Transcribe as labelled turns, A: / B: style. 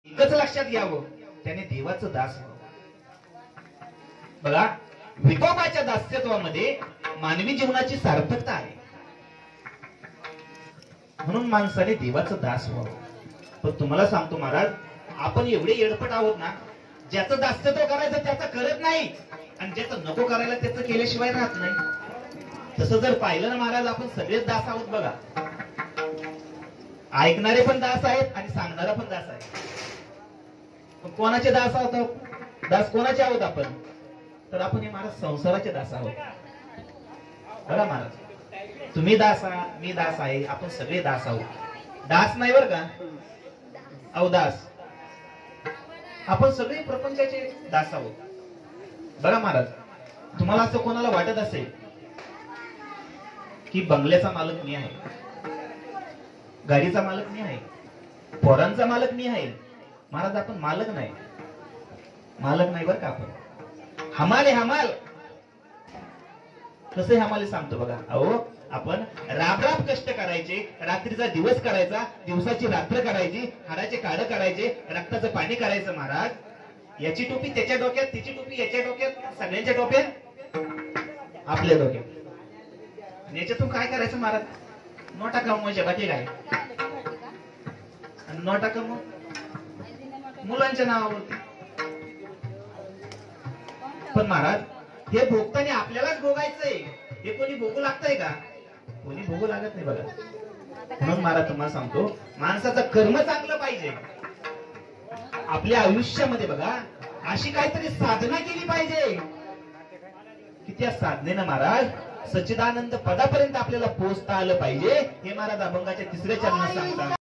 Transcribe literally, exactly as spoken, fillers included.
A: एकच लक्षात घ्यावं, त्याने देवाचं दास व्हावं. बघा, विठोबाच्या दास्यत्वामध्ये मानवी जीवनाची सार्थकता आहे. म्हणून माणसाने देवाचं दास व्हावं. पण तुम्हाला सांगतो महाराज, आपण एवढे येडपट आहोत ना, ज्याचं दास्यत्व करायचं त्याचं करत नाही आणि ज्याचं नको करायला त्याचं केल्याशिवाय राहत नाही. तसं जर पाहिलं ना महाराज, आपण सगळेच दास आहोत. बघा, ऐकणारे पण दास आहेत आणि सांगणारा पण दास आहे. पण कोणाचे दास आहोत? दास कोणाचे आहोत आपण? तर आपण हे महाराज संसाराचे दास आहोत. बघा महाराज, तुम्ही दास आहात, मी दास आहे, आपण सगळे दास आहोत. दास नाही बर का, अवदास. आपण सगळे प्रपंचाचे दास आहोत. बघा महाराज, तुम्हाला असं कोणाला वाटत असेल की बंगल्याचा मालक मी आहे, गाडीचा मालक मी आहे, पोरांचा मालक मी आहे. महाराज, आपण मालक नाही, मालक नाही बरं का. आपण हमाले हमाल. कसे हमाले सांगतो बघा. अहो, आपण राब राब कष्ट करायचे, रात्रीचा दिवस करायचा, दिवसाची रात्र करायची, हाडाचे काढ करायचे, रक्ताचं पाणी करायचं. महाराज, याची टोपी त्याच्या डोक्यात, तिची टोपी याच्या डोक्यात, सगळ्यांच्या डोक्यात, आपल्या डोक्यात. याच्यातून काय करायचं महाराज? नोटा कमवायच्या, बाकी काय? नोटा कमव मुलांच्या नावावरती. पण महाराज, हे भोगताना आपल्यालाच भोगायचंय. हे कोणी भोगू लागतंय का? कोणी भोगू लागत नाही बघा. म्हणून महाराज तुम्हाला सांगतो, माणसाचं कर्म चांगलं पाहिजे. आपल्या आयुष्यामध्ये बघा, अशी काहीतरी साधना केली पाहिजे की त्या साधनेनं महाराज सच्चिदानंद पदापर्यंत आपल्याला पोहोचता आलं पाहिजे. हे महाराज अभंगाच्या तिसऱ्या चरणात सांगतात.